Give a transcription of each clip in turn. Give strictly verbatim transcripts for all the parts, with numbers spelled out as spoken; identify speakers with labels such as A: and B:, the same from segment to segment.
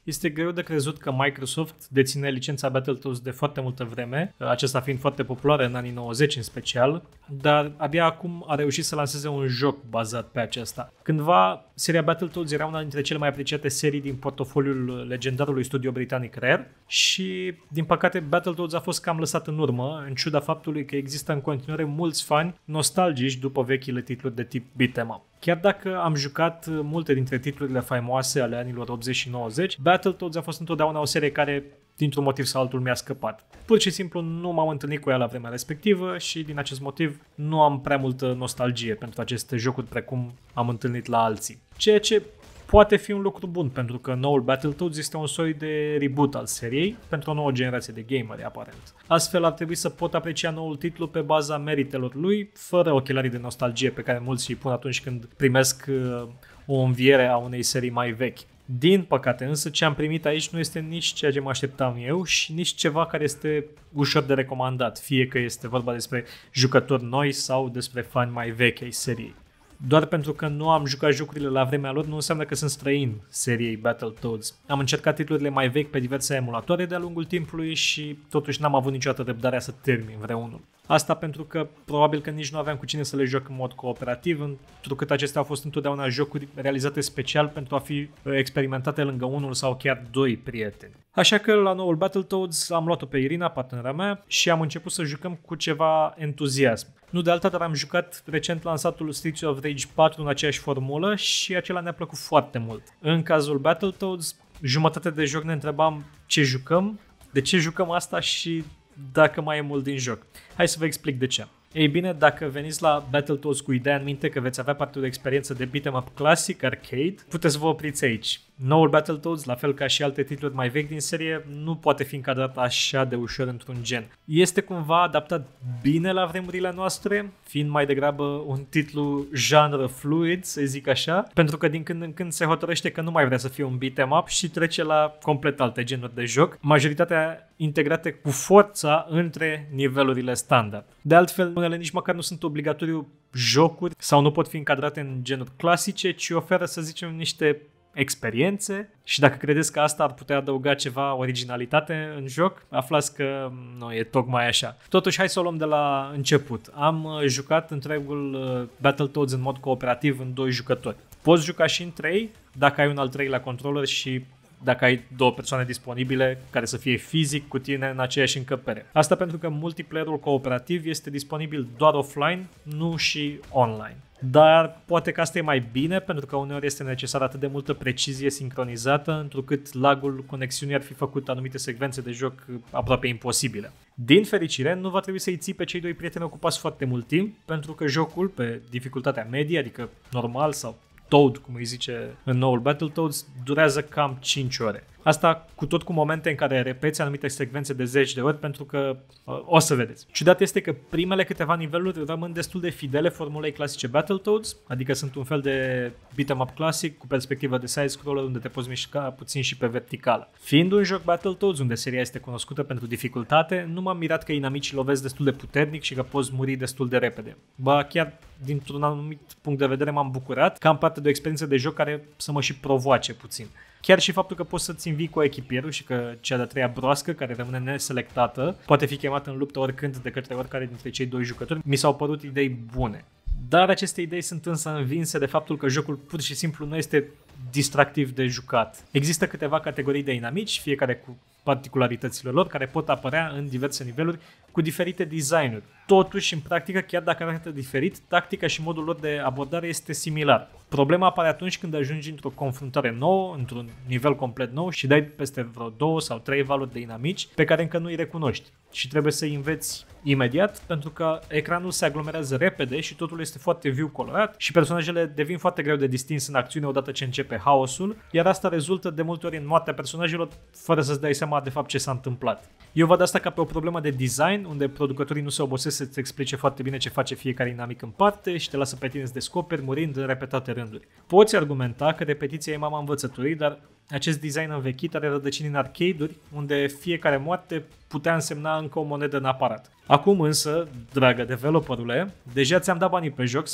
A: Este greu de crezut că Microsoft deține licența Battletoads de foarte multă vreme, acesta fiind foarte populară în anii nouăzeci în special, dar abia acum a reușit să lanseze un joc bazat pe acesta. Cândva, seria Battletoads era una dintre cele mai apreciate serii din portofoliul legendarului studio britanic Rare și, din păcate, Battletoads a fost cam lăsat în urmă, în ciuda faptului că există în continuare mulți fani nostalgici după vechile titluri de tip beat'em up. Chiar dacă am jucat multe dintre titlurile faimoase ale anilor optzeci și nouăzeci, Battletoads a fost întotdeauna o serie care, dintr-un motiv sau altul, mi-a scăpat. Pur și simplu nu m-am întâlnit cu ea la vremea respectivă și din acest motiv nu am prea multă nostalgie pentru aceste jocuri precum am întâlnit la alții. Ceea ce poate fi un lucru bun, pentru că noul Battletoads este un soi de reboot al seriei pentru o nouă generație de gameri, aparent. Astfel ar trebui să pot aprecia noul titlu pe baza meritelor lui, fără ochelarii de nostalgie pe care mulți îi pun atunci când primesc uh, o înviere a unei serii mai vechi. Din păcate însă, ce am primit aici nu este nici ceea ce mă așteptam eu și nici ceva care este ușor de recomandat, fie că este vorba despre jucători noi sau despre fani mai vechi ai seriei. Doar pentru că nu am jucat jocurile la vremea lor nu înseamnă că sunt străin seriei Battletoads. Am încercat titlurile mai vechi pe diverse emulatoare de-a lungul timpului și totuși n-am avut niciodată răbdarea să termin vreunul. Asta pentru că probabil că nici nu aveam cu cine să le joc în mod cooperativ, întrucât acestea au fost întotdeauna jocuri realizate special pentru a fi experimentate lângă unul sau chiar doi prieteni. Așa că la noul Battletoads am luat-o pe Irina, partenera mea, și am început să jucăm cu ceva entuziasm. Nu de alta, dar am jucat recent lansatul Streets of Rage patru în aceeași formulă și acela ne-a plăcut foarte mult. În cazul Battletoads, jumătate de joc ne întrebam ce jucăm, de ce jucăm asta și dacă mai e mult din joc. Hai să vă explic de ce. Ei bine, dacă veniți la Battletoads cu ideea în minte că veți avea parte de o experiență de beat'em up clasic, arcade, puteți să vă opriți aici. Noul Battletoads, la fel ca și alte titluri mai vechi din serie, nu poate fi încadrat așa de ușor într-un gen. Este cumva adaptat bine la vremurile noastre, fiind mai degrabă un titlu genre fluid, să zic așa, pentru că din când în când se hotărăște că nu mai vrea să fie un beat'em up și trece la complet alte genuri de joc, majoritatea integrate cu forța între nivelurile standard. De altfel, unele nici măcar nu sunt obligatoriu jocuri sau nu pot fi încadrate în genuri clasice, ci oferă, să zicem, niște experiențe și dacă credeți că asta ar putea adăuga ceva originalitate în joc, aflați că nu e tocmai așa. Totuși, hai să o luăm de la început. Am jucat întregul Battletoads în mod cooperativ în doi jucători. Poți juca și în trei dacă ai un al treilea controller și dacă ai două persoane disponibile care să fie fizic cu tine în aceeași încăpere. Asta pentru că multiplayerul cooperativ este disponibil doar offline, nu și online. Dar poate că asta e mai bine, pentru că uneori este necesară atât de multă precizie sincronizată, întrucât lagul conexiunii ar fi făcut anumite secvențe de joc aproape imposibile. Din fericire, nu va trebui să-i ții pe cei doi prieteni ocupați foarte mult timp, pentru că jocul, pe dificultatea medie, adică normal sau Toad, cum îi zice în noul Battletoads, durează cam cinci ore. Asta cu tot cu momente în care repeți anumite secvențe de zeci de ori, pentru că uh, o să vedeți. Ciudat este că primele câteva niveluri rămân destul de fidele formulei clasice Battletoads, adică sunt un fel de beat'em up clasic cu perspectivă de side-scroller unde te poți mișca puțin și pe verticală. Fiind un joc Battletoads unde seria este cunoscută pentru dificultate, nu m-am mirat că inamicii lovesc destul de puternic și că poți muri destul de repede. Ba chiar dintr-un anumit punct de vedere m-am bucurat că am parte de o experiență de joc care să mă și provoace puțin. Chiar și faptul că poți să-ți învii cu echipierul și că cea de-a treia broască, care rămâne neselectată, poate fi chemată în luptă oricând de către oricare dintre cei doi jucători, mi s-au părut idei bune. Dar aceste idei sunt însă învinse de faptul că jocul pur și simplu nu este distractiv de jucat. Există câteva categorii de inamici, fiecare cu particularitățile lor, care pot apărea în diverse niveluri cu diferite designuri. Totuși, în practică, chiar dacă arată diferit, tactica și modul lor de abordare este similar. Problema apare atunci când ajungi într-o confruntare nouă, într-un nivel complet nou și dai peste vreo două sau trei valuri de inamici pe care încă nu îi recunoști și trebuie să îi înveți imediat, pentru că ecranul se aglomerează repede și totul este foarte viu colorat și personajele devin foarte greu de distins în acțiune odată ce începe haosul, iar asta rezultă de multe ori în moartea personajelor fără să-ți dai seama de fapt ce s-a întâmplat. Eu văd asta ca pe o problemă de design, unde producătorii nu se obosesc să-ți explice foarte bine ce face fiecare inamic în parte și te lasă pe tine să descoperi murind în repetate rânduri. Poți argumenta că repetiția e mama învățăturii, dar acest design învechit are rădăcini în arcade-uri, unde fiecare moarte putea însemna încă o monedă în aparat. Acum însă, dragă developerule, deja ți-am dat banii pe joc sau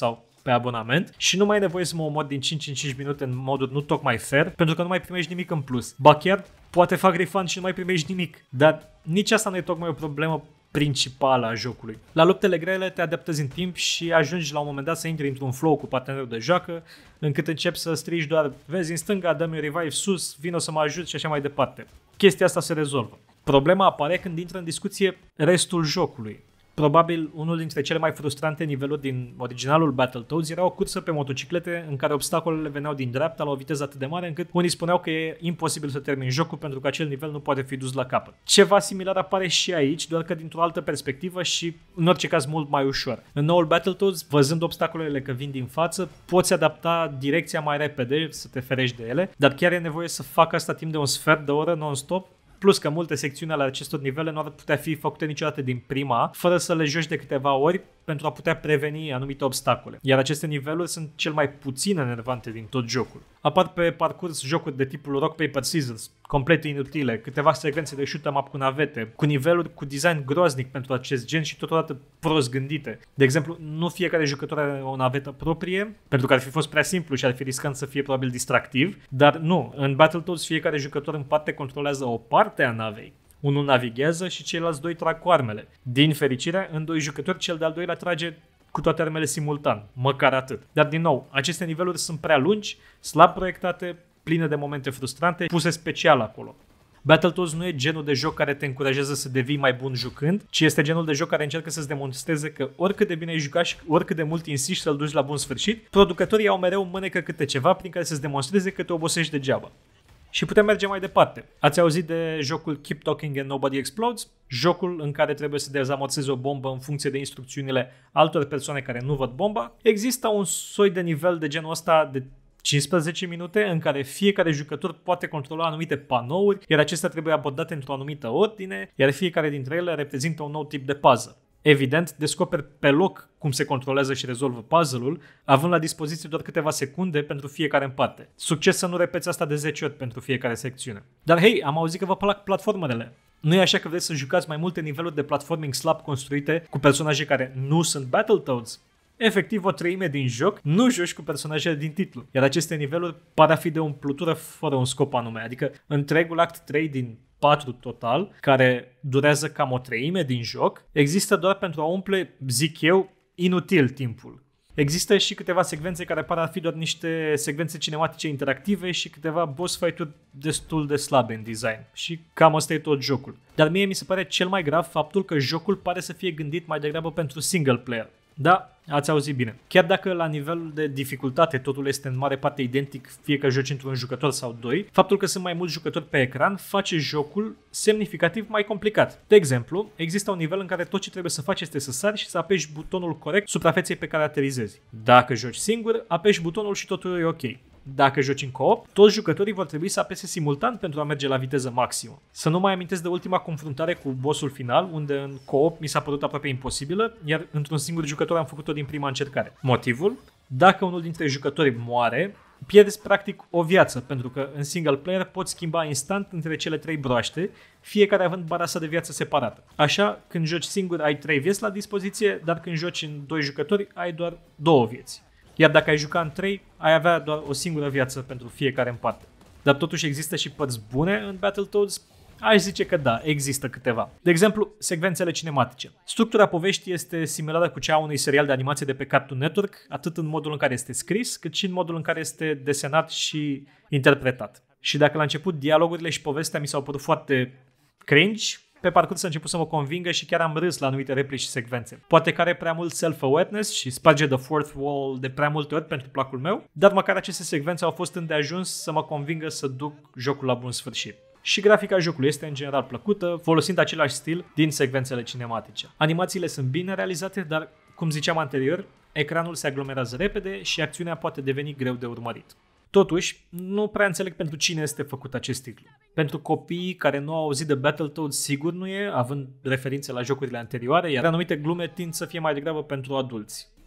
A: pe abonament și nu mai ai nevoie să mă omor din cinci în cinci minute în modul nu tocmai fair, pentru că nu mai primești nimic în plus. Ba chiar poate fac refund și nu mai primești nimic, dar nici asta nu e tocmai o problemă principală a jocului. La luptele grele te adaptezi în timp și ajungi la un moment dat să intri într-un flow cu partenerul de joacă, încât începi să strigi doar vezi în stânga, dă-mi revive sus, vino să mă ajut și așa mai departe. Chestia asta se rezolvă. Problema apare când intră în discuție restul jocului. Probabil unul dintre cele mai frustrante niveluri din originalul Battletoads era o cursă pe motociclete în care obstacolele veneau din dreapta la o viteză atât de mare încât unii spuneau că e imposibil să termini jocul pentru că acel nivel nu poate fi dus la capăt. Ceva similar apare și aici, doar că dintr-o altă perspectivă și în orice caz mult mai ușor. În noul Battletoads, văzând obstacolele că vin din față, poți adapta direcția mai repede să te ferești de ele, dar chiar e nevoie să fac asta timp de un sfert de oră non-stop. Plus că multe secțiuni ale acestor nivele nu ar putea fi făcute niciodată din prima, fără să le joci de câteva ori pentru a putea preveni anumite obstacole. Iar aceste niveluri sunt cel mai puțin enervante din tot jocul. Apar pe parcurs jocuri de tipul Rock, Paper, Scissors, complet inutile, câteva secvențe de shoot 'em up cu navete, cu niveluri cu design groaznic pentru acest gen și totodată prost gândite. De exemplu, nu fiecare jucător are o navetă proprie, pentru că ar fi fost prea simplu și ar fi riscant să fie probabil distractiv, dar nu, în Battletoads fiecare jucător în parte controlează o parte a navei. Unul navighează și ceilalți doi trag cu armele. Din fericire, în doi jucători, cel de-al doilea trage cu toate armele simultan, măcar atât. Dar din nou, aceste niveluri sunt prea lungi, slab proiectate, pline de momente frustrante, puse special acolo. Battletoads nu e genul de joc care te încurajează să devii mai bun jucând, ci este genul de joc care încearcă să-ți demonstreze că oricât de bine ai jucat și oricât de mult insiști să-l duci la bun sfârșit, producătorii au mereu în mânecă câte ceva prin care să-ți demonstreze că te obosești degeaba. Și putem merge mai departe. Ați auzit de jocul Keep Talking and Nobody Explodes? Jocul în care trebuie să dezamorsezi o bombă în funcție de instrucțiunile altor persoane care nu văd bomba. Există un soi de nivel de genul ăsta de cincisprezece minute în care fiecare jucător poate controla anumite panouri, iar acestea trebuie abordate într-o anumită ordine, iar fiecare dintre ele reprezintă un nou tip de puzzle. Evident, descoperi pe loc cum se controlează și rezolvă puzzle-ul, având la dispoziție doar câteva secunde pentru fiecare în parte. Succes să nu repeți asta de zece ori pentru fiecare secțiune. Dar hei, am auzit că vă plac platformerele. Nu e așa că vreți să jucați mai multe niveluri de platforming slab construite cu personaje care nu sunt Battletoads? Efectiv, o treime din joc nu joci cu personajele din titlu, iar aceste niveluri par a fi de umplutură fără un scop anume, adică întregul act trei din patru total, care durează cam o treime din joc, există doar pentru a umple, zic eu, inutil timpul. Există și câteva secvențe care par a fi doar niște secvențe cinematice interactive și câteva boss fight-uri destul de slabe în design. Și cam asta e tot jocul. Dar mie mi se pare cel mai grav faptul că jocul pare să fie gândit mai degrabă pentru single player. Da, ați auzit bine. Chiar dacă la nivelul de dificultate totul este în mare parte identic, fie că joci într-un jucător sau doi, faptul că sunt mai mulți jucători pe ecran face jocul semnificativ mai complicat. De exemplu, există un nivel în care tot ce trebuie să faci este să sari și să apeși butonul corect suprafeței pe care aterizezi. Dacă joci singur, apeși butonul și totul e ok. Dacă joci în co-op, toți jucătorii vor trebui să apese simultan pentru a merge la viteză maximă. Să nu mai amintesc de ultima confruntare cu bossul final, unde în co-op mi s-a părut aproape imposibilă, iar într-un singur jucător am făcut-o din prima încercare. Motivul? Dacă unul dintre jucători moare, pierzi practic o viață, pentru că în single player poți schimba instant între cele trei broaște, fiecare având bara sa de viață separată. Așa, când joci singur ai trei vieți la dispoziție, dar când joci în doi jucători ai doar două vieți. Iar dacă ai juca în trei, ai avea doar o singură viață pentru fiecare în parte. Dar totuși există și părți bune în Battletoads? Aș zice că da, există câteva. De exemplu, secvențele cinematice. Structura poveștii este similară cu cea a unui serial de animație de pe Cartoon Network, atât în modul în care este scris, cât și în modul în care este desenat și interpretat. Și dacă la început dialogurile și povestea mi s-au părut foarte cringe, pe parcurs a început să mă convingă și chiar am râs la anumite replici și secvențe. Poate că are prea mult self-awareness și sparge the fourth wall de prea multe ori pentru placul meu, dar măcar aceste secvențe au fost îndeajuns să mă convingă să duc jocul la bun sfârșit. Și grafica jocului este în general plăcută, folosind același stil din secvențele cinematice. Animațiile sunt bine realizate, dar, cum ziceam anterior, ecranul se aglomerează repede și acțiunea poate deveni greu de urmărit. Totuși, nu prea înțeleg pentru cine este făcut acest titlu. Pentru copiii care nu au auzit de Battletoads, sigur nu e, având referințe la jocurile anterioare, iar anumite glume tind să fie mai degrabă pentru adulți.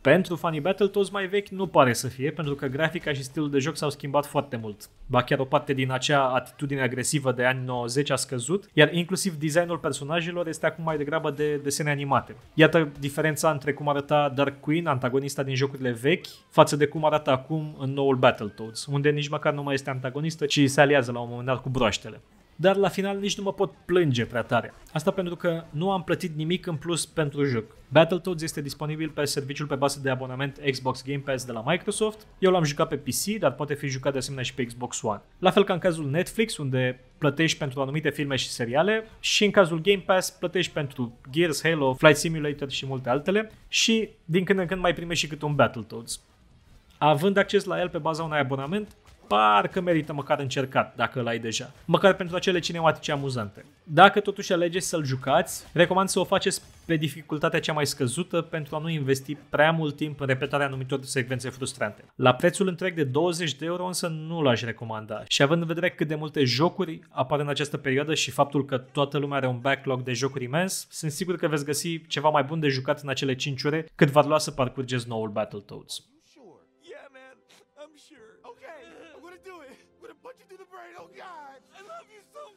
A: Pentru fanii Battletoads mai vechi nu pare să fie, pentru că grafica și stilul de joc s-au schimbat foarte mult. Ba chiar o parte din acea atitudine agresivă de anii nouăzeci a scăzut, iar inclusiv designul personajelor este acum mai degrabă de desene animate. Iată diferența între cum arăta Dark Queen, antagonista din jocurile vechi, față de cum arată acum în noul Battletoads, unde nici măcar nu mai este antagonistă, ci se aliază la un moment dat cu broaștele. Dar la final nici nu mă pot plânge prea tare. Asta pentru că nu am plătit nimic în plus pentru joc. Battletoads este disponibil pe serviciul pe bază de abonament Xbox Game Pass de la Microsoft. Eu l-am jucat pe P C, dar poate fi jucat de asemenea și pe Xbox One. La fel ca în cazul Netflix, unde plătești pentru anumite filme și seriale, și în cazul Game Pass plătești pentru Gears, Halo, Flight Simulator și multe altele și din când în când mai primești și câte un Battletoads. Având acces la el pe baza unui abonament, parcă merită măcar încercat, dacă l-ai deja. Măcar pentru acele cinematice amuzante. Dacă totuși alegeți să-l jucați, recomand să o faceți pe dificultatea cea mai scăzută pentru a nu investi prea mult timp în repetarea anumitor secvențe frustrante. La prețul întreg de douăzeci de euro însă nu l-aș recomanda. Și având în vedere cât de multe jocuri apar în această perioadă și faptul că toată lumea are un backlog de jocuri imens, sunt sigur că veți găsi ceva mai bun de jucat în acele cinci ore cât v-ar lua să parcurgeți noul Battletoads.
B: I'm sure. Okay, I'm gonna do it. I'm gonna punch you through the brain. Oh God, I love you so